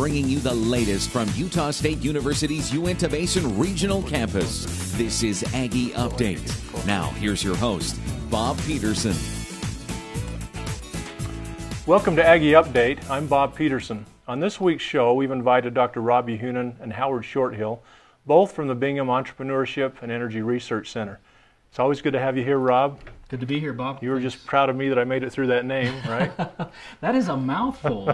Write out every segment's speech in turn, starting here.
bringing you the latest from Utah State University's Uinta Basin Regional Campus. This is Aggie Update. Now, here's your host, Bob Peterson. Welcome to Aggie Update. I'm Bob Peterson. On this week's show, we've invited Dr. Robbie Hunan and Howard Shorthill, both from the Bingham Entrepreneurship and Energy Research Center. It's always good to have you here, Rob. Good to be here, Bob. You were just proud of me that I made it through that name, right? That is a mouthful,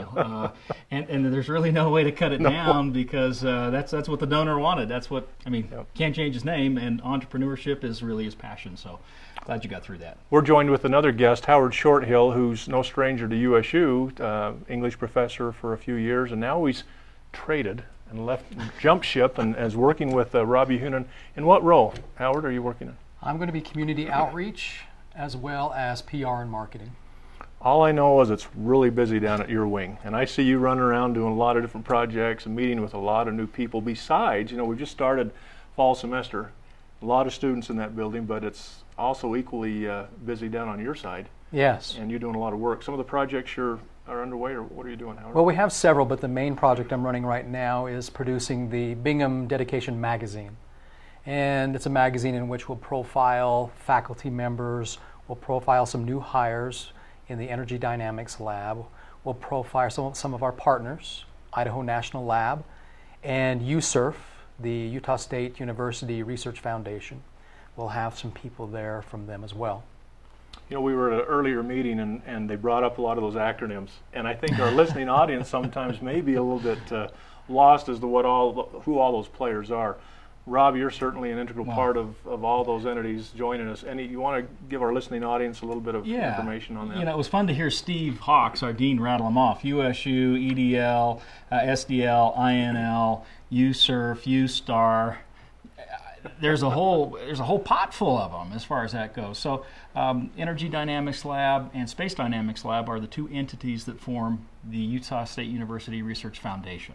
and there's really no way to cut it down because that's what the donor wanted. That's what, can't change his name, and entrepreneurship is really his passion, so glad you got through that. We're joined with another guest, Howard Shorthill, who's no stranger to USU, English professor for a few years, and now he's traded and jumped ship and is working with Robbie Hunan. In what role, Howard, are you working in? I'm going to be community outreach as well as PR and marketing. All I know is it's really busy down at your wing, and I see you running around doing a lot of different projects and meeting with a lot of new people. Besides, we've just started fall semester, a lot of students in that building, but it's also equally busy down on your side. Yes. And you're doing a lot of work. Some of the projects are underway, or what are you doing, Howard? Well, we have several, but the main project I'm running right now is producing the Bingham Dedication Magazine. And it's a magazine in which we'll profile faculty members, we'll profile some new hires in the Energy Dynamics Lab, we'll profile some of our partners, Idaho National Lab, and USERF, the Utah State University Research Foundation. We'll have some people there from them as well. We were at an earlier meeting and they brought up a lot of those acronyms, and I think our listening audience sometimes may be a little bit lost as to who all those players are. Rob, you're certainly an integral part of all those entities joining us. You want to give our listening audience a little bit of information on that? It was fun to hear Steve Hawks, our dean, rattle them off. USU, EDL, SDL, INL, USERF, USTAR. There's a whole pot full of them as far as that goes. So Energy Dynamics Lab and Space Dynamics Lab are the two entities that form the Utah State University Research Foundation.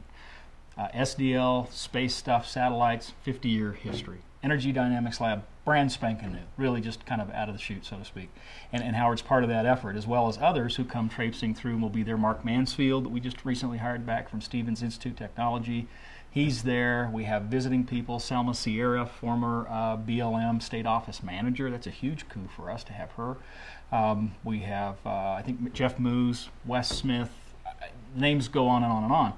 SDL, space stuff, satellites, 50-year history. Energy Dynamics Lab, brand spanking new, really just kind of out of the chute, so to speak. And Howard's part of that effort, as well as others who come traipsing through and will be there. Mark Mansfield, that we just recently hired back from Stevens Institute of Technology. He's there. We have visiting people. Selma Sierra, former BLM state office manager. That's a huge coup for us to have her. We have, I think, Jeff Moose, Wes Smith. Names go on and on and on.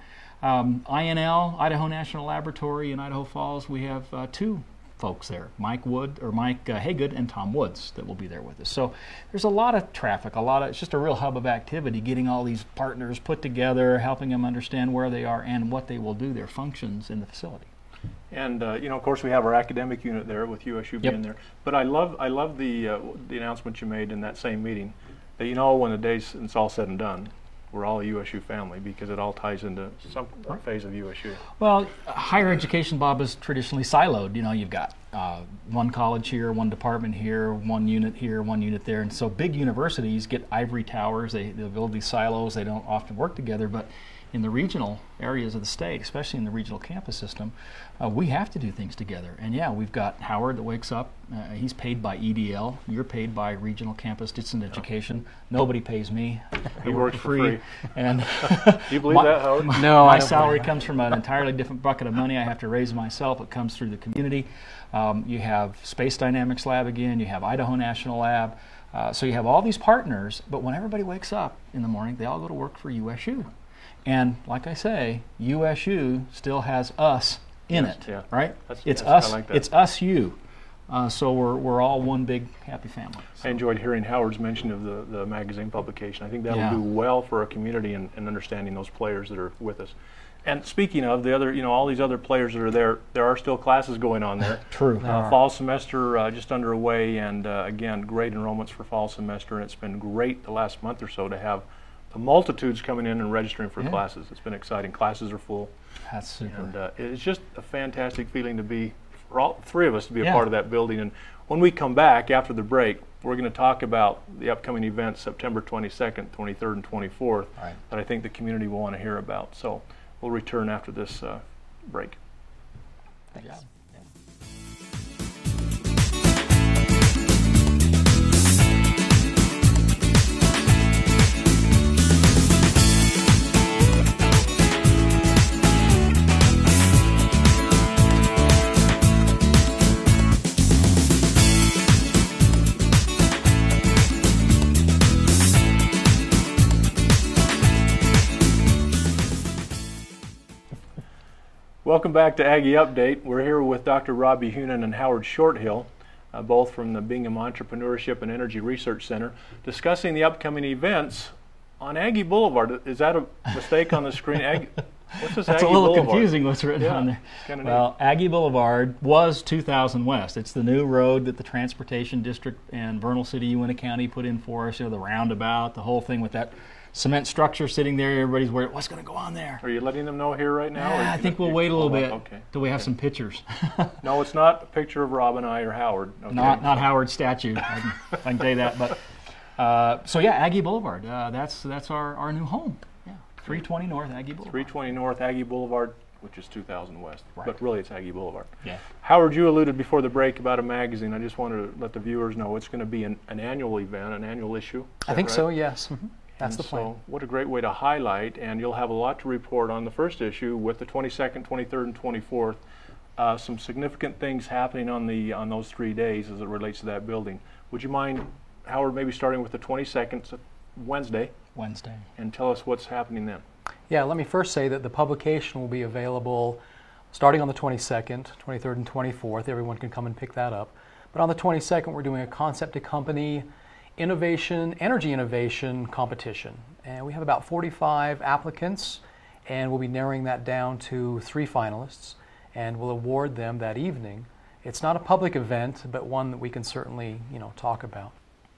INL, Idaho National Laboratory in Idaho Falls, we have two folks there, Mike Haygood and Tom Woods, that will be there with us. So there's a lot of traffic, it's just a real hub of activity, getting all these partners put together, helping them understand where they are and what they will do, their functions in the facility. And of course, we have our academic unit there with USU being there. But I love the announcement you made in that same meeting that when the day's it's all said and done, we're all a USU family, because it all ties into some phase of USU. Well, higher education, Bob, is traditionally siloed. You've got one college here, one department here, one unit here, one unit there. And so big universities get ivory towers. They build these silos. They don't often work together. But in the regional areas of the state, especially in the regional campus system, we have to do things together. And we've got Howard that wakes up. He's paid by EDL. You're paid by Regional Campus Distant Education. Nobody pays me. He works for free. And do you believe that, Howard? No, my salary comes from an entirely different bucket of money I have to raise myself. It comes through the community. You have Space Dynamics Lab again. You have Idaho National Lab. So you have all these partners. But when everybody wakes up in the morning, they all go to work for USU. And like I say, USU still has us in it, right? It's us. I like that. It's us, you. So we're all one big happy family. So. I enjoyed hearing Howard's mention of the magazine publication. I think that will do well for our community and understanding those players that are with us. And speaking of the other, all these other players that are there are still classes going on there. True. Fall semester just underway, and again, great enrollments for fall semester. And it's been great the last month or so to have the multitudes coming in and registering for classes. It's been exciting. Classes are full. That's super. And it's just a fantastic feeling to be, for all three of us to be a part of that building. And when we come back after the break, we're going to talk about the upcoming events September 22nd, 23rd, and 24th that I think the community will want to hear about. So we'll return after this break. Thanks. Welcome back to Aggie Update. We're here with Dr. Robbie Hunan and Howard Shorthill, both from the Bingham Entrepreneurship and Energy Research Center, discussing the upcoming events on Aggie Boulevard. Is that a mistake on the screen? What's this? That's Aggie a little Boulevard? confusing what's written on there. Well, Aggie Boulevard was 2000 West. It's the new road that the Transportation District and Vernal City, Uintah County put in for us. You know, the roundabout, the whole thing with that cement structure sitting there. Everybody's worried, what's going to go on there? Are you letting them know here right now? I think we'll wait a little bit till we have Okay. some pictures. No, it's not a picture of Rob and I or Howard. Okay. Not Howard's statue. I can tell you that. But so yeah, Aggie Boulevard. That's our new home. Yeah, 320 North Aggie Boulevard. 320 North Aggie Boulevard, which is 2000 West. Right. But really it's Aggie Boulevard. Yeah. Howard, you alluded before the break about a magazine. I just wanted to let the viewers know it's going to be an annual event, an annual issue. Is I think that so, right? yes. That's And the plan. So what a great way to highlight, and you'll have a lot to report on the first issue with the 22nd, 23rd, and 24th. Some significant things happening on those 3 days as it relates to that building. Would you mind, Howard, maybe starting with the 22nd, so Wednesday, and tell us what's happening then? Yeah, let me first say that the publication will be available starting on the 22nd, 23rd, and 24th. Everyone can come and pick that up. But on the 22nd, we're doing a concept to company energy innovation competition. And we have about 45 applicants, and we'll be narrowing that down to 3 finalists, and we'll award them that evening. It's not a public event, but one that we can certainly, talk about.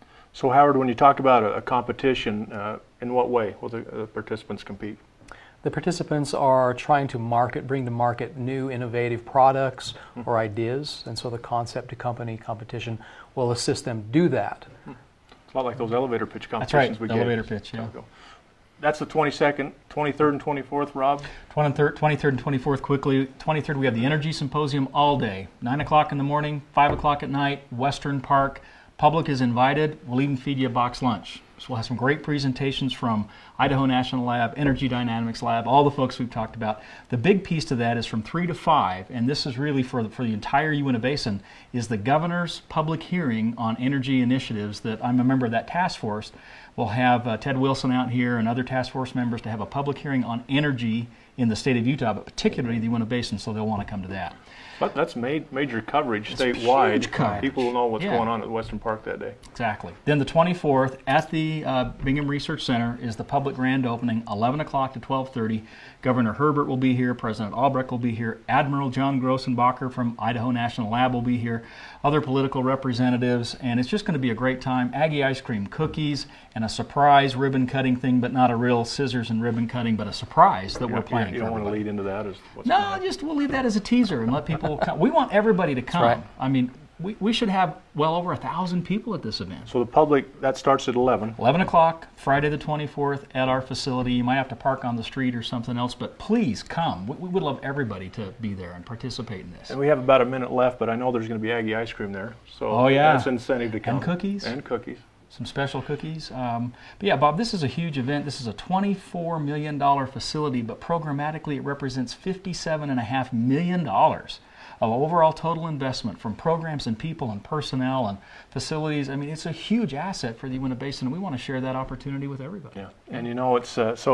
So Howard, when you talk about a competition, in what way will the participants compete? The participants are trying to bring to market new innovative products or ideas, and so the concept to company competition will assist them do that. It's a lot like those elevator pitch That's competitions right, we elevator gave pitch, yeah. ago. That's the 22nd, 23rd, and 24th, Rob? 23rd and 24th quickly. 23rd, we have the Energy Symposium all day. 9 o'clock in the morning, 5 o'clock at night, Western Park. Public is invited. We'll even feed you a box lunch. So we'll have some great presentations from Idaho National Lab, Energy Dynamics Lab, all the folks we've talked about. The big piece to that is from 3 to 5, and this is really for the entire Uintah Basin, is the governor's public hearing on energy initiatives that I'm a member of that task force. We'll have Ted Wilson out here and other task force members to have a public hearing on energy in the state of Utah, but particularly the Uintah Basin, so they'll want to come to that. But that's major coverage statewide. Huge coverage. People will know what's Yeah. going on at Western Park that day. Exactly. Then the 24th at the Bingham Research Center is the public grand opening, 11 o'clock to 12:30. Governor Herbert will be here. President Albrecht will be here. Admiral John Grossenbacher from Idaho National Lab will be here. Other political representatives, and it's just going to be a great time. Aggie ice cream, cookies, and a surprise ribbon cutting thing, but not a real scissors and ribbon cutting, but a surprise that we're planning. You for don't want to everybody. lead into that as what's going No, on. just we'll leave that as a teaser and let people come. We want everybody to come. right. I mean, we should have well over 1,000 people at this event. So the public, that starts at 11. 11 o'clock, Friday the 24th at our facility. You might have to park on the street or something else, but please come. We would love everybody to be there and participate in this. And we have about a minute left, but I know there's going to be Aggie ice cream there. So Oh, yeah. that's an incentive to come. And cookies. And cookies. Some special cookies. But yeah, Bob, this is a huge event. This is a $24 million facility, but programmatically it represents $57.5 million of overall total investment from programs and people and personnel and facilities. I mean, it's a huge asset for the Uintah Basin, and we want to share that opportunity with everybody. Yeah. And it's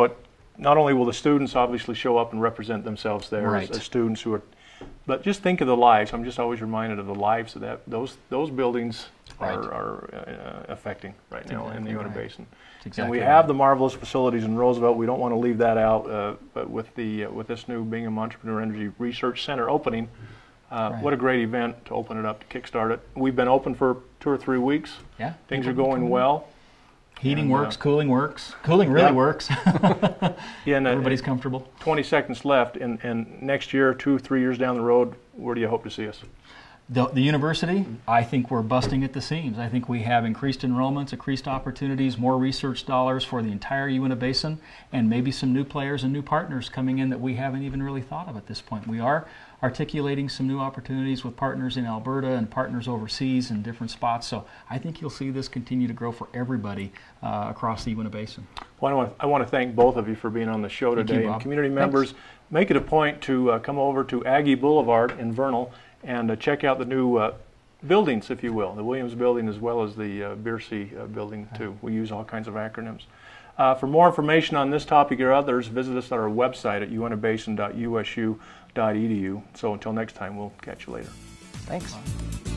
not only will the students obviously show up and represent themselves there Right. as students who are, but just think of the lives. I'm just always reminded of the lives that those buildings Right. are affecting right now in the exactly Uintah right. Basin. That's exactly And we right. have the marvelous facilities in Roosevelt. We don't want to leave that out. But with this new Bingham Entrepreneur Energy Research Center opening, Right. what a great event to open it up, to kickstart it. We've been open for 2 or 3 weeks. Yeah. Things are going well. Heating And, works, cooling works. Cooling really yeah. works. Yeah, and, Everybody's comfortable. 20 seconds left, and next year, 2 or 3 years down the road, where do you hope to see us? The university, I think we're busting at the seams. I think we have increased enrollments, increased opportunities, more research dollars for the entire Uintah Basin, and maybe some new players and new partners coming in that we haven't even really thought of at this point. We are articulating some new opportunities with partners in Alberta and partners overseas in different spots. So I think you'll see this continue to grow for everybody across the Uintah Basin. Well, I want to thank both of you for being on the show Thank you, today. Bob. And community members, make it a point to come over to Aggie Boulevard in Vernal and check out the new buildings, if you will, the Williams building as well as the BEERC building too. We use all kinds of acronyms. For more information on this topic or others, visit us at our website at uinnovation.usu.edu. So until next time, we'll catch you later. Thanks.